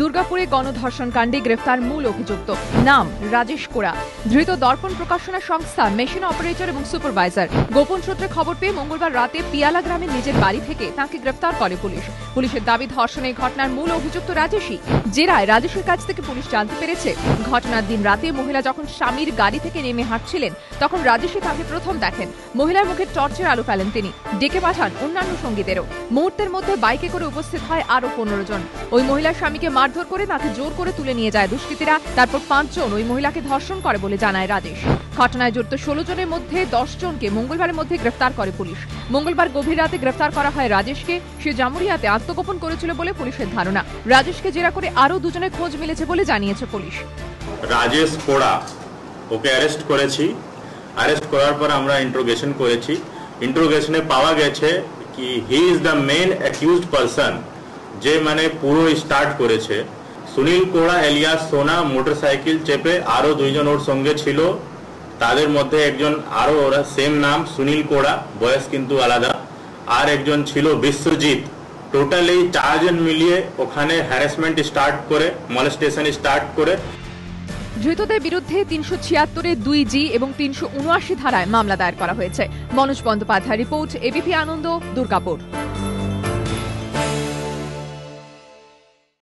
দুর্গাপুরে গণধর্ষণ কাণ্ডে গ্রেফতার মূল অভিযুক্ত, নাম রাজেশ কোড়া, ধৃত দর্পণ প্রকাশনা সংস্থা মেশিন অপারেটর এবং সুপারভাইজার। গোপন সূত্রে খবর পেয়ে মঙ্গলবার রাতে পিয়ালা গ্রামে নিজের বাড়ি থেকে তাঁকে গ্রেফতার করে পুলিশ। পুলিশের দাবি, ধর্ষণের ঘটনার মূল অভিযুক্ত রাজেশই। জেরায় রাজেশের কাছ থেকে পুলিশ জানতে পেরেছে, ঘটনার দিন রাতে মহিলা যখন স্বামীর গাড়ি থেকে নেমে হাঁটছিলেন তখন রাজেশই তাকে প্রথম দেখেন। মহিলার মুখে টর্চের আলো ফেলেন তিনি, ডেকে পাঠান অন্যান্য সঙ্গীদেরও। মুহূর্তের মধ্যে বাইকে করে উপস্থিত হয় আরো 15 জন। ওই মহিলার স্বামীকে মারধর করে তাকে জোর করে তুলে নিয়ে যায় দুষ্কৃতীরা। তারপর 5 জন ওই মহিলাকে ধর্ষণ করে বলে জানায় রাজেশ। ঘটনায় জড়িত 16 জনের মধ্যে 10 জনকে মঙ্গলবারের মধ্যে গ্রেফতার করে পুলিশ। মঙ্গলবার গভীর রাতে গ্রেফতার করা হয় রাজেশকে। সে জামুরিয়াতে আত্মগোপন করেছিল বলে পুলিশের ধারণা। রাজেশকে জেরা করে আরো 2 জনের খোঁজ মিলেছে বলে জানিয়েছে পুলিশ। রাজেশ কোড়া ওকে অ্যারেস্ট করেছি। অ্যারেস্ট করার পর আমরা ইন্টারোগেশন করেছি। ইন্টারোগেশনে পাওয়া গেছে কি he is the main accused person, যে মানে পুরো স্টার্ট করেছে। সুনীল কোড়া এলিয়াস সোনা মোটরসাইকেল চেপে আরো 2 জন ওর সঙ্গে ছিল। তাদের মধ্যে একজন আরো ওরা সেম নাম সুনীল কোড়া, বয়স কিন্তু আলাদা। আর একজন ছিল বিশ্বজিৎ। টোটালি 4 জন মিলিয়ে ওখানে হ্যারাসমেন্ট স্টার্ট করে, মলেস্টেশন স্টার্ট করে। ধৃতদের বিরুদ্ধে 376 2G এবং 379 ধারায় মামলা দায়ের করা হয়েছে। Manoj Bandyopadhyay report, ABP Ananda, Durgapur.